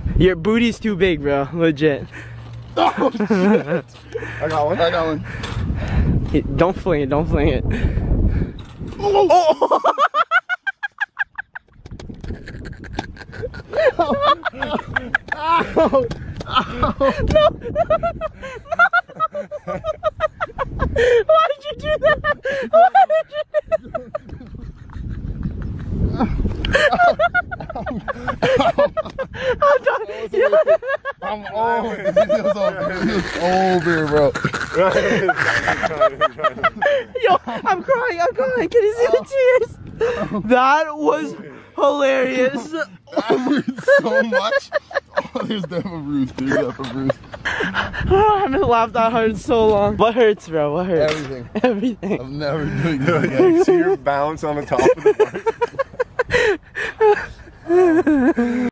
Your booty's too big, bro. Legit. Oh, shit. I got one. I got one. Don't fling it. Don't fling it. Oh! Oh. Ow. Ow. No. Why did you do that? Why did you do that? I'm over. It was over, bro. Yo, I'm crying. I'm crying. Can you see the tears? That was hilarious. That hurt so much. Oh, there's definitely a bruise. There's definitely a bruise. I haven't laughed that hard in so long. What hurts, bro? What hurts? Everything. Everything. I'm never doing that Yeah, you see your balance on the top of the bike.